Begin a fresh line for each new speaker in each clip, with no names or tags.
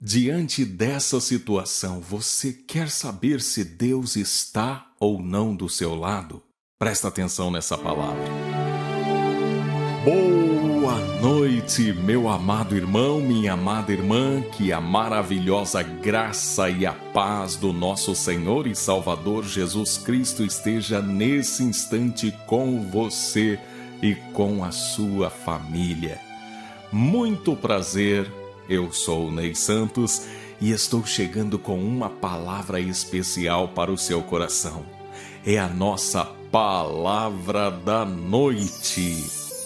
Diante dessa situação, você quer saber se Deus está ou não do seu lado? Presta atenção nessa palavra. Boa noite, meu amado irmão, minha amada irmã, que a maravilhosa graça e a paz do nosso Senhor e Salvador Jesus Cristo esteja nesse instante com você e com a sua família. Muito prazer. Eu sou o Ney Santos e estou chegando com uma palavra especial para o seu coração. É a nossa palavra da noite.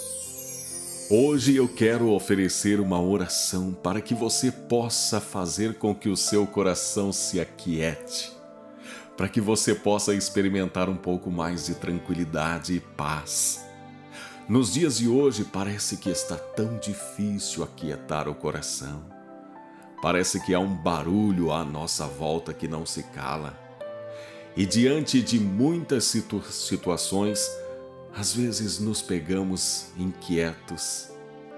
Hoje eu quero oferecer uma oração para que você possa fazer com que o seu coração se aquiete, para que você possa experimentar um pouco mais de tranquilidade e paz. Nos dias de hoje parece que está tão difícil aquietar o coração. Parece que há um barulho à nossa volta que não se cala. E diante de muitas situações, às vezes nos pegamos inquietos,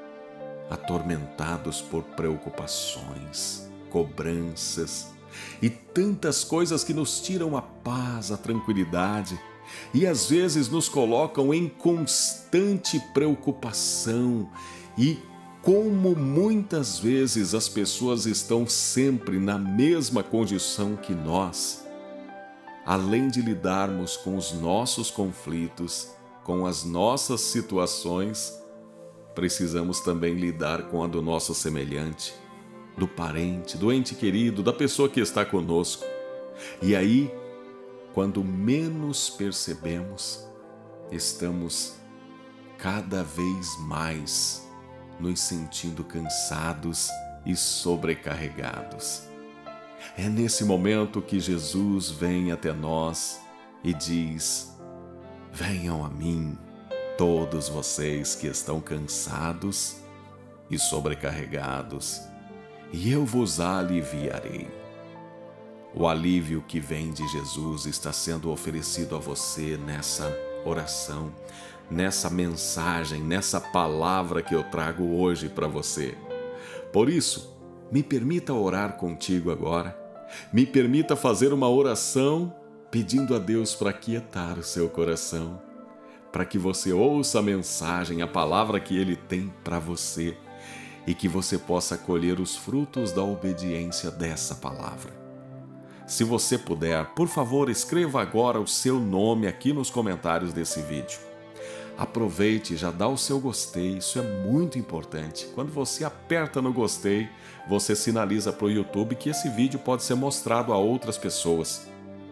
atormentados por preocupações, cobranças e tantas coisas que nos tiram a paz, a tranquilidade. E às vezes nos colocam em constante preocupação e como muitas vezes as pessoas estão sempre na mesma condição que nós, além de lidarmos com os nossos conflitos, com as nossas situações, precisamos também lidar com a do nosso semelhante, do parente, do ente querido, da pessoa que está conosco. E aí, quando menos percebemos, estamos cada vez mais nos sentindo cansados e sobrecarregados. É nesse momento que Jesus vem até nós e diz: venham a mim, todos vocês que estão cansados e sobrecarregados, e eu vos aliviarei. O alívio que vem de Jesus está sendo oferecido a você nessa oração, nessa mensagem, nessa palavra que eu trago hoje para você. Por isso, me permita orar contigo agora. Me permita fazer uma oração pedindo a Deus para aquietar o seu coração, para que você ouça a mensagem, a palavra que Ele tem para você e que você possa colher os frutos da obediência dessa palavra. Se você puder, por favor, escreva agora o seu nome aqui nos comentários desse vídeo. Aproveite e já dá o seu gostei, isso é muito importante. Quando você aperta no gostei, você sinaliza para o YouTube que esse vídeo pode ser mostrado a outras pessoas.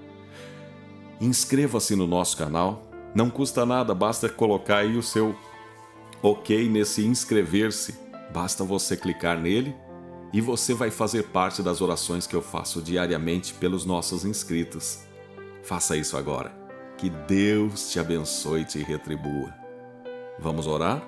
Inscreva-se no nosso canal, não custa nada, basta colocar aí o seu ok nesse inscrever-se. Basta você clicar nele e você vai fazer parte das orações que eu faço diariamente pelos nossos inscritos. Faça isso agora. Que Deus te abençoe e te retribua. Vamos orar?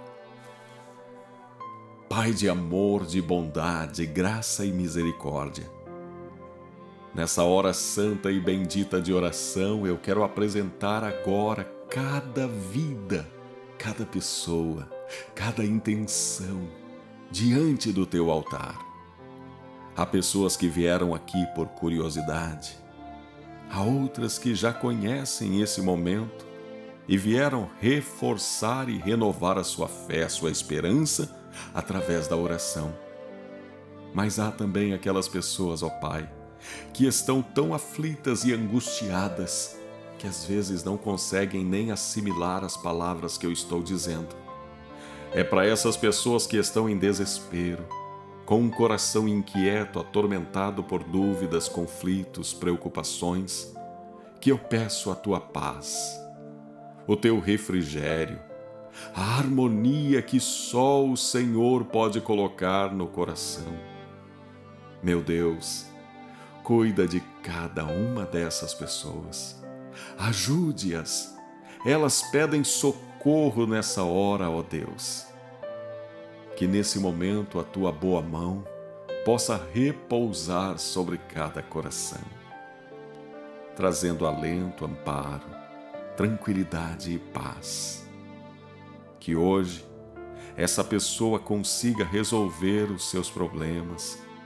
Pai de amor, de bondade, graça e misericórdia, nessa hora santa e bendita de oração, eu quero apresentar agora cada vida, cada pessoa, cada intenção diante do teu altar. Há pessoas que vieram aqui por curiosidade, há outras que já conhecem esse momento e vieram reforçar e renovar a sua fé, a sua esperança através da oração. Mas há também aquelas pessoas, ó Pai, que estão tão aflitas e angustiadas que às vezes não conseguem nem assimilar as palavras que eu estou dizendo. É para essas pessoas que estão em desespero, com um coração inquieto, atormentado por dúvidas, conflitos, preocupações, que eu peço a tua paz, o teu refrigério, a harmonia que só o Senhor pode colocar no coração. Meu Deus, cuida de cada uma dessas pessoas, ajude-as, elas pedem socorro nessa hora, ó Deus. Que nesse momento a tua boa mão possa repousar sobre cada coração, trazendo alento, amparo, tranquilidade e paz. Que hoje essa pessoa consiga resolver os seus problemas,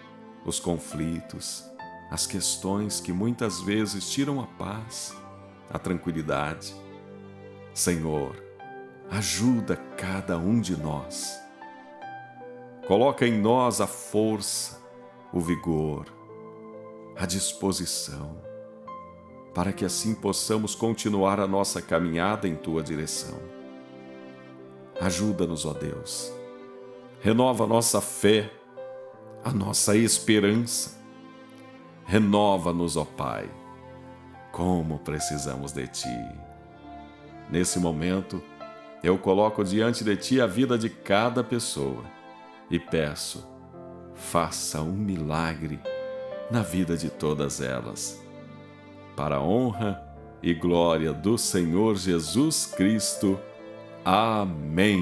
os conflitos, as questões que muitas vezes tiram a paz, a tranquilidade. Senhor, ajuda cada um de nós. Coloca em nós a força, o vigor, a disposição, para que assim possamos continuar a nossa caminhada em Tua direção. Ajuda-nos, ó Deus. Renova a nossa fé, a nossa esperança. Renova-nos, ó Pai. Como precisamos de Ti. Nesse momento, eu coloco diante de Ti a vida de cada pessoa e peço, faça um milagre na vida de todas elas, para a honra e glória do Senhor Jesus Cristo. Amém.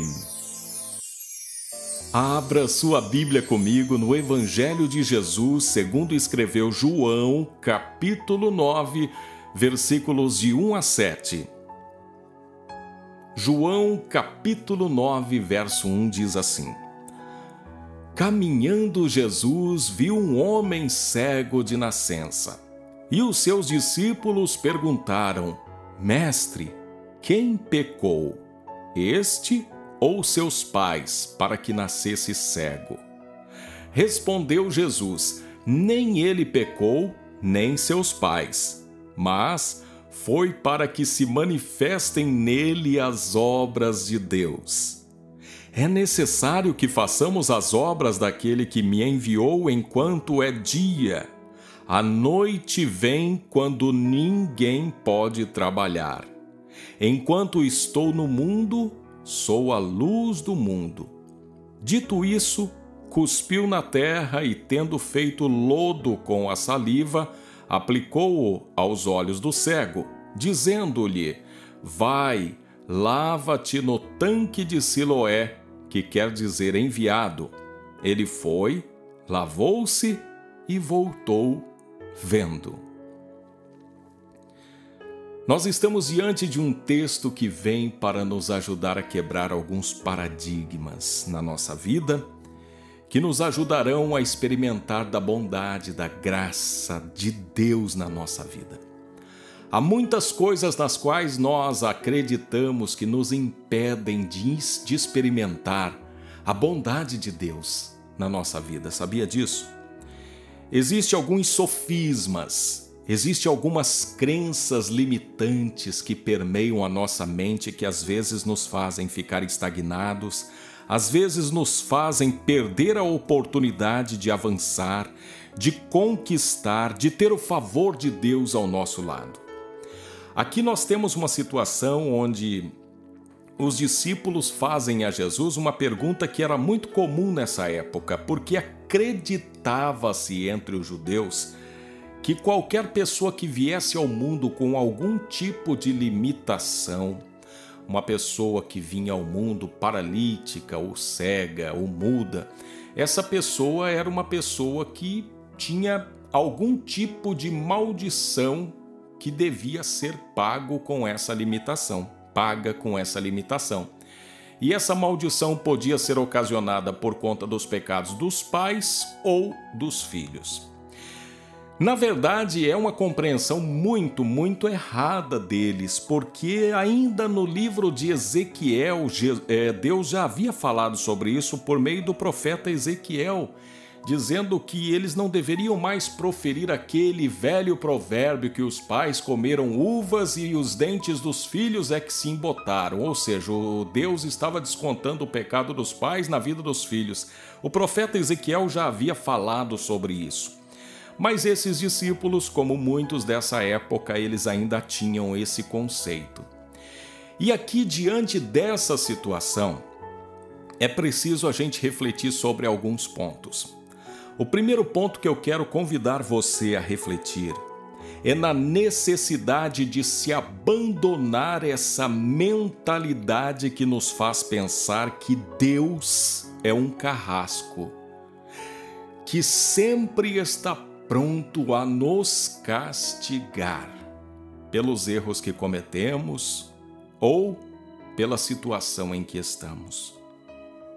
Abra sua Bíblia comigo no Evangelho de Jesus, segundo escreveu João, capítulo 9, versículos de 1 a 7. João, capítulo 9, verso 1 diz assim: Caminhando Jesus viu um homem cego de nascença, e os seus discípulos perguntaram: Mestre, quem pecou, este ou seus pais, para que nascesse cego? Respondeu Jesus: Nem ele pecou, nem seus pais, mas foi para que se manifestem nele as obras de Deus. É necessário que façamos as obras daquele que me enviou enquanto é dia. A noite vem quando ninguém pode trabalhar. Enquanto estou no mundo, sou a luz do mundo. Dito isso, cuspiu na terra e, tendo feito lodo com a saliva, aplicou-o aos olhos do cego, dizendo-lhe: Vai, lava-te no tanque de Siloé, que quer dizer enviado. Ele foi, lavou-se e voltou vendo. Nós estamos diante de um texto que vem para nos ajudar a quebrar alguns paradigmas na nossa vida, que nos ajudarão a experimentar da bondade, da graça de Deus na nossa vida. Há muitas coisas nas quais nós acreditamos que nos impedem de experimentar a bondade de Deus na nossa vida. Sabia disso? Existem alguns sofismas, existem algumas crenças limitantes que permeiam a nossa mente, que às vezes nos fazem ficar estagnados, às vezes nos fazem perder a oportunidade de avançar, de conquistar, de ter o favor de Deus ao nosso lado. Aqui nós temos uma situação onde os discípulos fazem a Jesus uma pergunta que era muito comum nessa época, porque acreditava-se entre os judeus que qualquer pessoa que viesse ao mundo com algum tipo de limitação, uma pessoa que vinha ao mundo paralítica, ou cega, ou muda, essa pessoa era uma pessoa que tinha algum tipo de maldição que devia ser paga com essa limitação. E essa maldição podia ser ocasionada por conta dos pecados dos pais ou dos filhos. Na verdade, é uma compreensão muito errada deles, porque ainda no livro de Ezequiel, Deus já havia falado sobre isso por meio do profeta Ezequiel, dizendo que eles não deveriam mais proferir aquele velho provérbio que os pais comeram uvas e os dentes dos filhos é que se embotaram, ou seja, Deus estava descontando o pecado dos pais na vida dos filhos. O profeta Ezequiel já havia falado sobre isso. Mas esses discípulos, como muitos dessa época, eles ainda tinham esse conceito. E aqui, diante dessa situação, é preciso a gente refletir sobre alguns pontos. O primeiro ponto que eu quero convidar você a refletir é na necessidade de se abandonar essa mentalidade que nos faz pensar que Deus é um carrasco, que sempre está pronto a nos castigar pelos erros que cometemos ou pela situação em que estamos.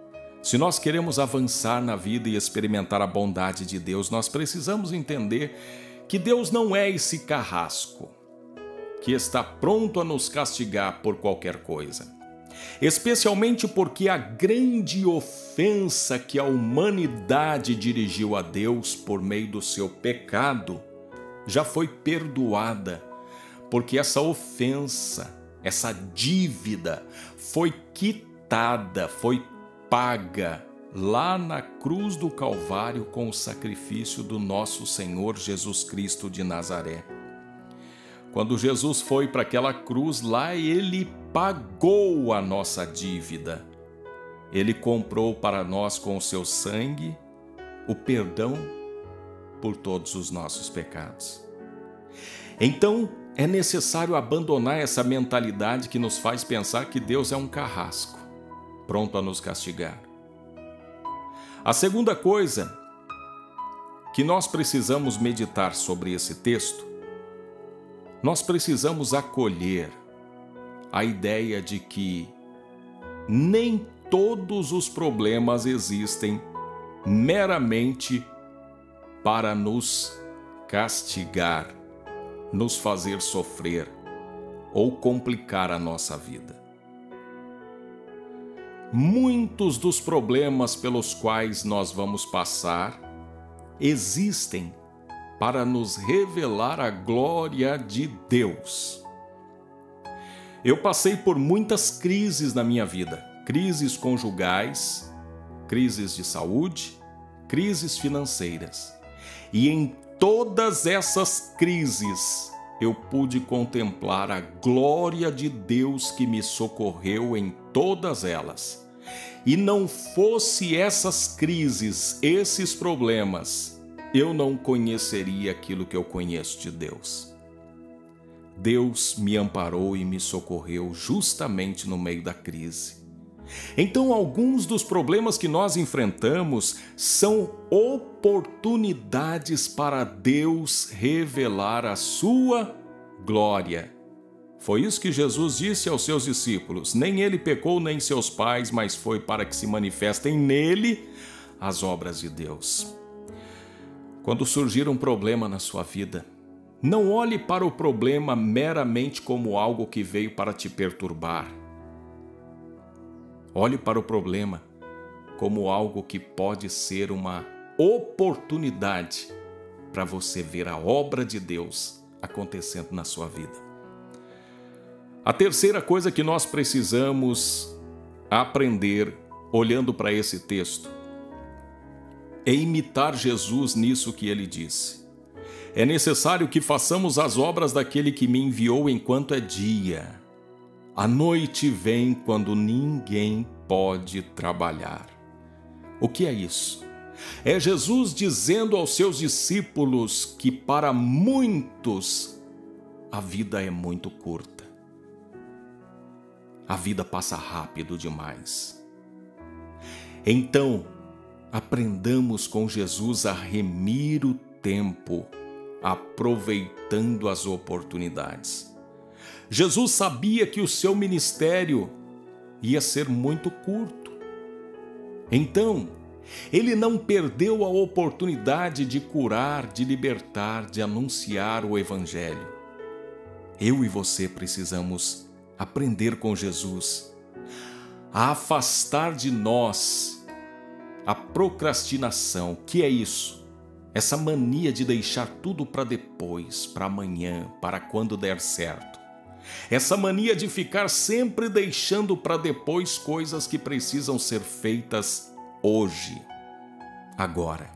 Se nós queremos avançar na vida e experimentar a bondade de Deus, nós precisamos entender que Deus não é esse carrasco que está pronto a nos castigar por qualquer coisa. Especialmente porque a grande ofensa que a humanidade dirigiu a Deus por meio do seu pecado já foi perdoada, porque essa ofensa, essa dívida foi quitada, foi paga lá na cruz do Calvário com o sacrifício do nosso Senhor Jesus Cristo de Nazaré. Quando Jesus foi para aquela cruz, lá ele pagou a nossa dívida. Ele comprou para nós com o seu sangue o perdão por todos os nossos pecados. Então, é necessário abandonar essa mentalidade que nos faz pensar que Deus é um carrasco, pronto a nos castigar. A segunda coisa que nós precisamos meditar sobre esse texto, nós precisamos acolher a ideia de que nem todos os problemas existem meramente para nos castigar, nos fazer sofrer ou complicar a nossa vida. Muitos dos problemas pelos quais nós vamos passar existem para nos revelar a glória de Deus. Eu passei por muitas crises na minha vida, crises conjugais, crises de saúde, crises financeiras. E em todas essas crises eu pude contemplar a glória de Deus que me socorreu em todas elas. E não fosse essas crises, esses problemas, eu não conheceria aquilo que eu conheço de Deus. Deus me amparou e me socorreu justamente no meio da crise. Então, alguns dos problemas que nós enfrentamos são oportunidades para Deus revelar a sua glória. Foi isso que Jesus disse aos seus discípulos: nem ele pecou, nem seus pais, mas foi para que se manifestem nele as obras de Deus. Quando surgir um problema na sua vida, não olhe para o problema meramente como algo que veio para te perturbar. Olhe para o problema como algo que pode ser uma oportunidade para você ver a obra de Deus acontecendo na sua vida. A terceira coisa que nós precisamos aprender, olhando para esse texto, é imitar Jesus nisso que ele disse. É necessário que façamos as obras daquele que me enviou enquanto é dia. A noite vem quando ninguém pode trabalhar. O que é isso? É Jesus dizendo aos seus discípulos que para muitos a vida é muito curta. A vida passa rápido demais. Então, aprendamos com Jesus a remir o tempo, aproveitando as oportunidades. Jesus sabia que o seu ministério ia ser muito curto. Então, ele não perdeu a oportunidade de curar, de libertar, de anunciar o Evangelho. Eu e você precisamos aprender com Jesus a afastar de nós a procrastinação. Que é isso? Essa mania de deixar tudo para depois, para amanhã, para quando der certo. Essa mania de ficar sempre deixando para depois coisas que precisam ser feitas hoje, agora.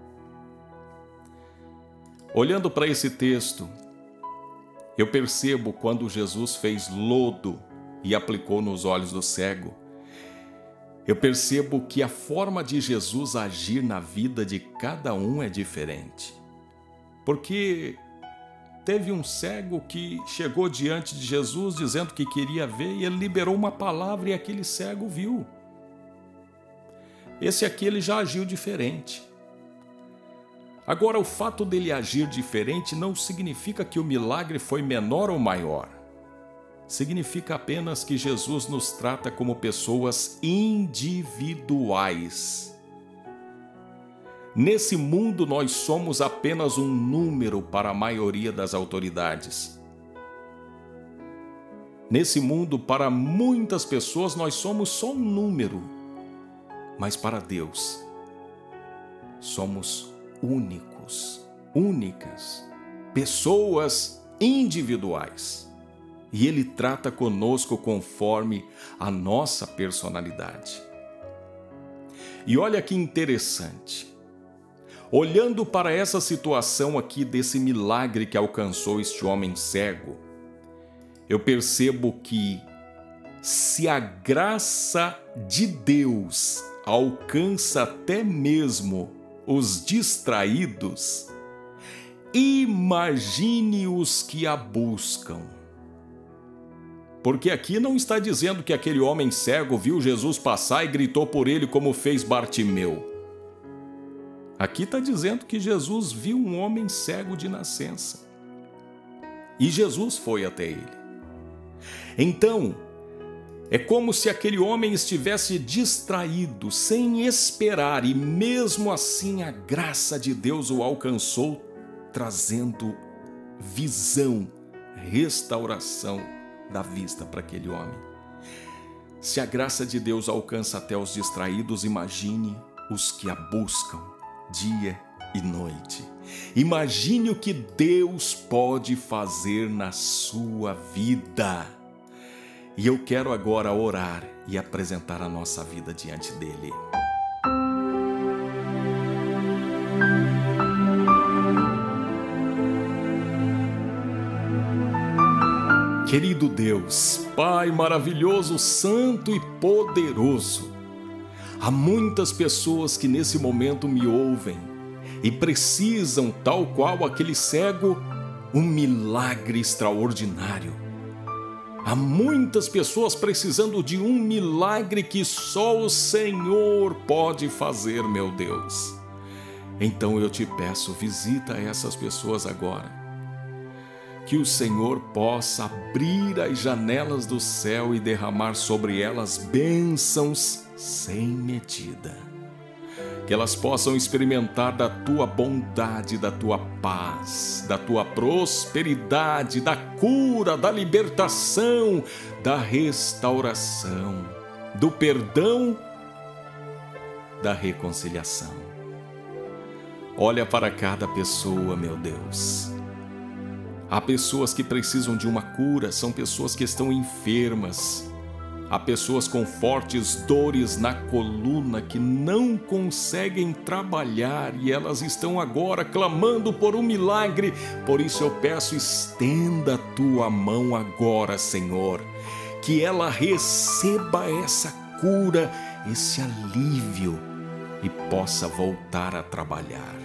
Olhando para esse texto, eu percebo quando Jesus fez lodo e aplicou nos olhos do cego. Eu percebo que a forma de Jesus agir na vida de cada um é diferente. Porque teve um cego que chegou diante de Jesus dizendo que queria ver e ele liberou uma palavra e aquele cego viu. Esse aqui ele já agiu diferente. Agora, o fato dele agir diferente não significa que o milagre foi menor ou maior. significa apenas que Jesus nos trata como pessoas individuais. Nesse mundo, nós somos apenas um número para a maioria das autoridades. Nesse mundo, para muitas pessoas, nós somos só um número. Mas para Deus, somos únicos, únicas, pessoas individuais. E Ele trata conosco conforme a nossa personalidade. E olha que interessante. Olhando para essa situação aqui desse milagre que alcançou este homem cego, eu percebo que se a graça de Deus alcança até mesmo os distraídos, imagine os que a buscam. Porque aqui não está dizendo que aquele homem cego viu Jesus passar e gritou por ele como fez Bartimeu. Aqui está dizendo que Jesus viu um homem cego de nascença. E Jesus foi até ele. Então, é como se aquele homem estivesse distraído, sem esperar, e mesmo assim a graça de Deus o alcançou, trazendo visão, restauração da vista para aquele homem. Se a graça de Deus alcança até os distraídos, imagine os que a buscam dia e noite. Imagine o que Deus pode fazer na sua vida. E eu quero agora orar e apresentar a nossa vida diante dele. Querido Deus, Pai maravilhoso, santo e poderoso, há muitas pessoas que nesse momento me ouvem e precisam, tal qual aquele cego, um milagre extraordinário. Há muitas pessoas precisando de um milagre que só o Senhor pode fazer, meu Deus. Então eu te peço, visita essas pessoas agora. Que o Senhor possa abrir as janelas do céu e derramar sobre elas bênçãos sem medida. Que elas possam experimentar da tua bondade, da tua paz, da tua prosperidade, da cura, da libertação, da restauração, do perdão, da reconciliação. Olha para cada pessoa, meu Deus. Há pessoas que precisam de uma cura, são pessoas que estão enfermas. Há pessoas com fortes dores na coluna que não conseguem trabalhar e elas estão agora clamando por um milagre. Por isso eu peço, estenda a tua mão agora, Senhor, que ela receba essa cura, esse alívio e possa voltar a trabalhar.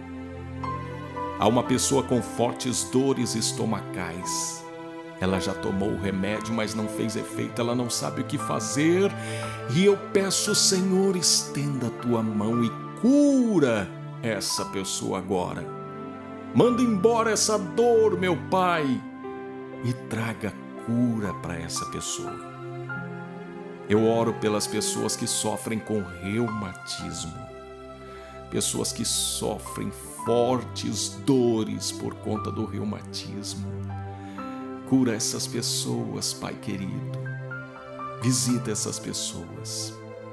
Há uma pessoa com fortes dores estomacais. Ela já tomou o remédio, mas não fez efeito, ela não sabe o que fazer. E eu peço, Senhor, estenda a tua mão e cura essa pessoa agora. Manda embora essa dor, meu Pai, e traga cura para essa pessoa. Eu oro pelas pessoas que sofrem com reumatismo, pessoas que sofrem fortes dores por conta do reumatismo. Cura essas pessoas, Pai querido. Visita essas pessoas.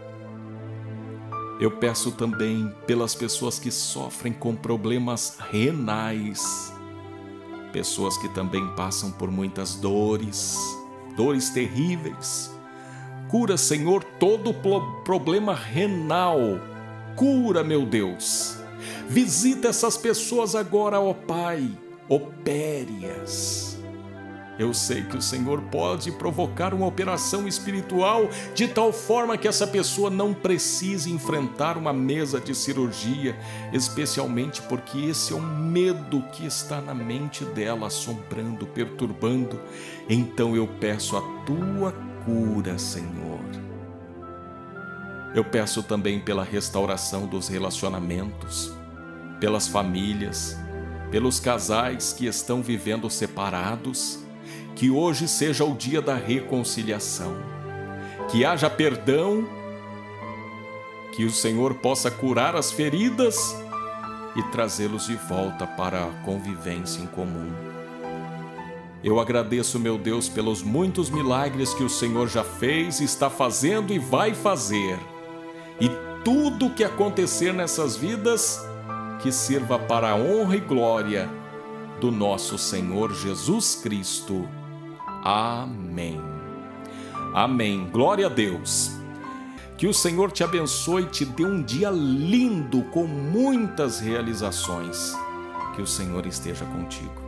Eu peço também pelas pessoas que sofrem com problemas renais, pessoas que também passam por muitas dores, dores terríveis. Cura, Senhor, todo problema renal. Cura, meu Deus. Visita essas pessoas agora, ó Pai. Opere-as. Eu sei que o Senhor pode provocar uma operação espiritual de tal forma que essa pessoa não precise enfrentar uma mesa de cirurgia, especialmente porque esse é um medo que está na mente dela, assombrando, perturbando. Então eu peço a tua cura, Senhor. Eu peço também pela restauração dos relacionamentos, pelas famílias, pelos casais que estão vivendo separados. que hoje seja o dia da reconciliação, que haja perdão, que o Senhor possa curar as feridas e trazê-los de volta para a convivência em comum. Eu agradeço, meu Deus, pelos muitos milagres que o Senhor já fez, está fazendo e vai fazer. E tudo que acontecer nessas vidas, que sirva para a honra e glória do nosso Senhor Jesus Cristo. Amém. Amém. Glória a Deus. Que o Senhor te abençoe e te dê um dia lindo, com muitas realizações. Que o Senhor esteja contigo.